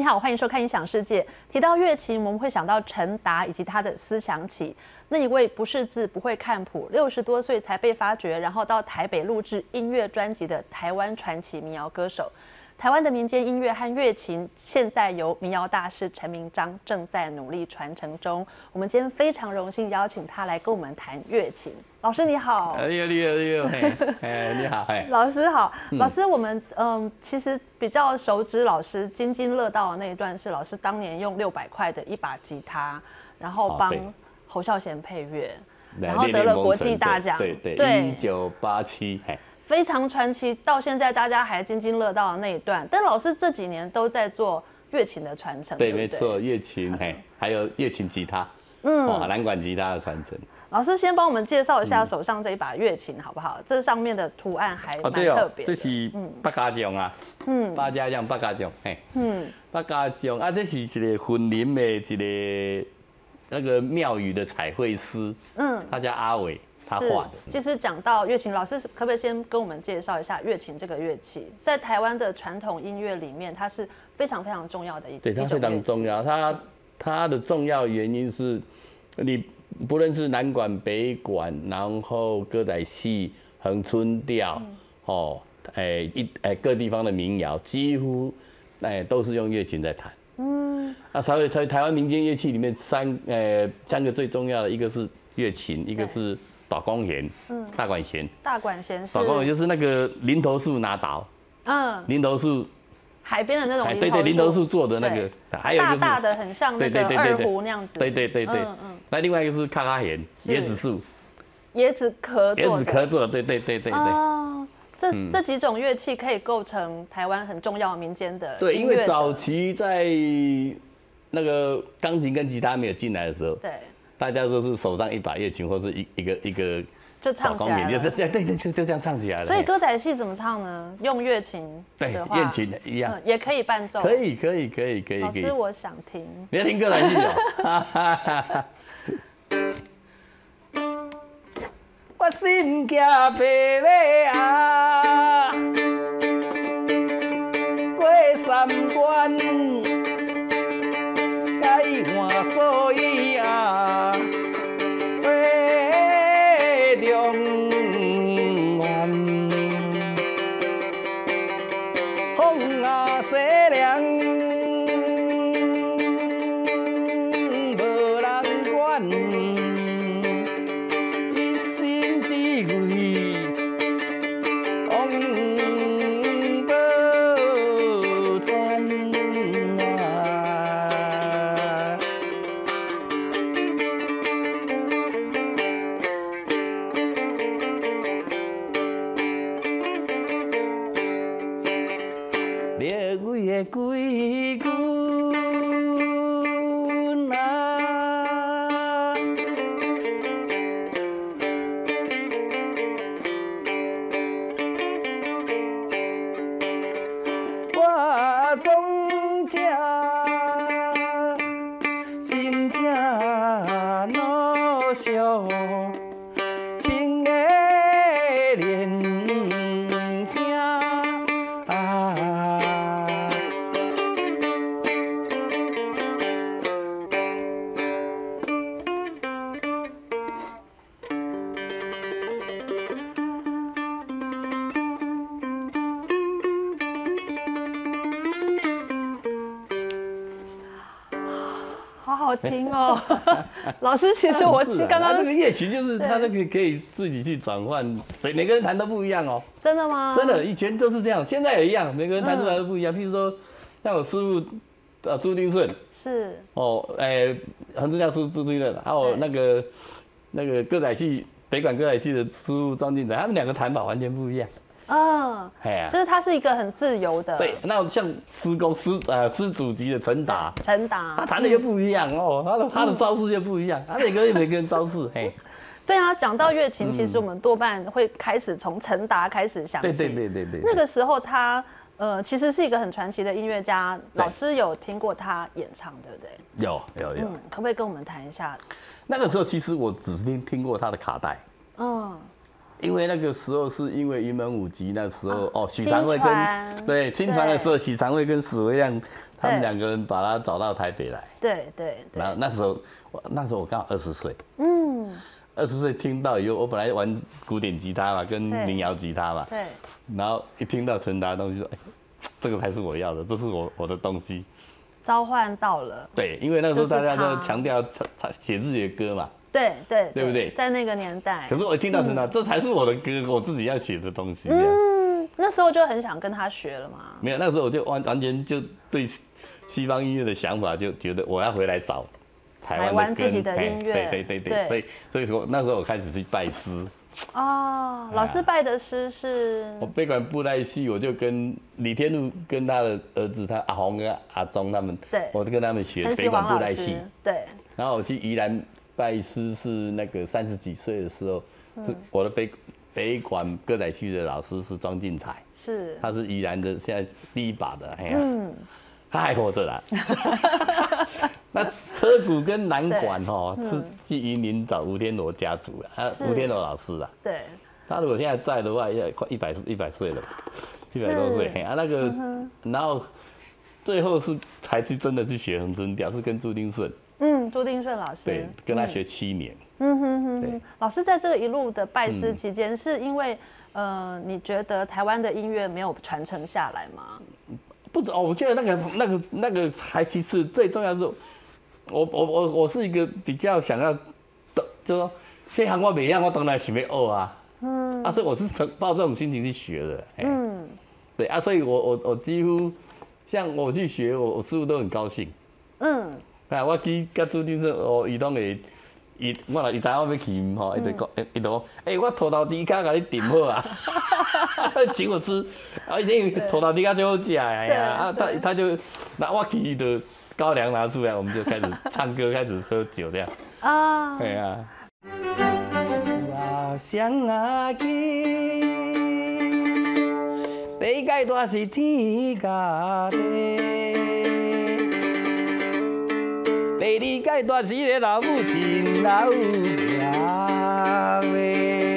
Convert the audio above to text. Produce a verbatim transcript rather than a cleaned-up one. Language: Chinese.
好，欢迎收看《音响世界》。提到乐琴，我们会想到陈达以及他的思想起。那一位不识字、不会看谱，六十多岁才被发掘，然后到台北录制音乐专辑的台湾传奇民谣歌手。台湾的民间音乐和乐琴，现在由民谣大师陈明章正在努力传承中。我们今天非常荣幸邀请他来跟我们谈乐琴。老师你好， 哎呦你好你好，嘿，哎你好，哎， 老师好，老师我们嗯其实比较熟知老师津津乐道的那一段是老师当年用六百块的一把吉他，然后帮侯孝贤配乐，然后得了国际大奖， 对对，一九八七，哎。 非常传奇，到现在大家还津津乐道的那一段。但老师这几年都在做乐琴的传承， 对， 对没错，乐琴，嘿，还有乐琴吉他， 嗯， 哦，南管吉他的传承。 老师先帮我们介绍一下手上这一把乐琴好不好？这上面的图案还蛮特别的。 这是八家将啊，嗯，八家将，八家将，嘿，嗯，八家将啊，这是一个婚林的一个那个庙宇的彩绘师，嗯，他叫阿伟。他画的。 其实讲到乐琴，老师可不可以先跟我们介绍一下乐琴这个乐器？在台湾的传统音乐里面，它是非常非常重要的一对，它非常重要。它它的重要原因是，你不论是南管、北管，然后歌仔戏、恒春调，嗯、哦，哎一哎各地方的民谣，几乎哎都是用乐琴在弹。嗯，啊，所以台台湾民间乐器里面三呃三个最重要的，一个是乐琴，一个是大管弦，嗯，大管弦， 大管弦是， 大管弦就是那个林头树拿倒，嗯，林头树， 海边的那种林头树， 对对，林头树做的那个， 还有就是大大的很像那个二胡那样子， 对对对对，嗯嗯，那另外一个是卡卡弦，椰子树， 椰子壳做的， 椰子壳做的，对对对对对。 哦，这这几种乐器可以构成台湾很重要民间的， 对，因为早期在那个钢琴跟吉他没有进来的时候，对。大家都是手上一把乐琴，或是一一个一个就唱起来了， 就对对对，就就这样唱起来了。 所以歌仔戏怎么唱呢？用乐琴对，乐琴一样， 也可以伴奏。 可以可以可以可以。 老师，我想听。 你要听歌仔戏哦。我心惊白马啊，过三关。换所以啊，回中原，风啊西凉，无人管，一心只为往保全。归军啊，我总正真正努小，情的连兄啊。 好好听哦，老师，其实我刚刚这个乐曲就是它那个可以自己去转换，所以每个人弹都不一样哦。 真的吗？ 真的，以前都是这样，现在也一样，每个人弹出来都不一样。譬如说，像我师傅，呃，朱丁顺是哦， 哎，恒春调师朱丁顺，还有那个那个歌仔戏北管歌仔戏的师傅庄进仔，他们两个弹法完全不一样。嗯， 哎呀，就是它是一个很自由的。 对，那像师公师呃师祖级的陈达， 陈达他弹的又不一样哦，他的他的招式又不一样，他每个人每个人招式，嘿。 对啊，讲到乐琴，其实我们多半会开始从陈达开始想起。 对对对对对。 那个时候他呃其实是一个很传奇的音乐家，老师有听过他演唱，对不对？ 有有有。 可不可以跟我们谈一下？ 那个时候其实我只听听过他的卡带。嗯。 因为那个时候是因为云门舞集那时候哦，许常惠新传跟对新传的时候，许常惠跟史维亮他们对两个人把他找到台北来。 对对对然后那时候我那时候我刚好二十岁， 嗯， 二十岁听到以后，我本来玩古典吉他嘛，跟对民谣吉他嘛， 对， 然后一听到陈达的东西，说哎，这个才是我要的，这是我我的东西。 召唤到了。 对，因为那时候大家就是他都强调写自己的歌嘛。 对对对不对在那个年代。 可是我一听到陈达，这才是我的歌，我自己要写的东西。嗯， 那时候就很想跟他学了嘛。 没有，那时候我就完完全就对西方音乐的想法，就觉得我要回来找台湾的自己的音乐。 对对对对，所以所以说那时候我开始去拜师。 哦，老师拜的师是？ 我北管布袋戏，我就跟李天禄跟他的儿子，他阿红跟阿忠他们， 对， 我就跟他们学北管布袋戏。 对。 然后我去宜兰拜师，是那个三十几岁的时候，是我的北北管歌仔戏的老师是庄进彩， 是， 他是宜兰的现在第一把的，哎呀，嗯，他还活着啦。那车鼓跟南管哈是去云林找吴天罗家族啊，吴天罗老师啊， 对， 他如果现在在的话，也快一百一百岁了吧，一百多岁啊，那个，然后最后是才去真的去学恒春调，是跟朱丁顺。 嗯，朱丁顺老师， 对，跟他学七年。 嗯哼哼哼，老师在这个一路的拜师期间，是因为呃，你觉得台湾的音乐没有传承下来吗？ 不止哦，我觉得那个那个那个还其次，最重要是，我我我我是一个比较想要，就说这行我每样我当然想要学啊，嗯，啊，所以我是抱这种心情去学的，嗯，对啊，所以我我我几乎像我去学，我我师傅都很高兴，嗯。啊！我去甲朱丁顺哦，伊拢会，伊我若伊知影我要去吼，伊就讲，伊就讲，诶，我土豆猪脚甲你炖好啊，请我吃，啊，因为土豆猪脚最好食呀呀，啊，他他就，那我去就高粱拿出来，我们就开始唱歌，开始喝酒这样。啊，对啊。啊，双阿姊，世界大是天甲地。第二界大是个老母亲老娘的。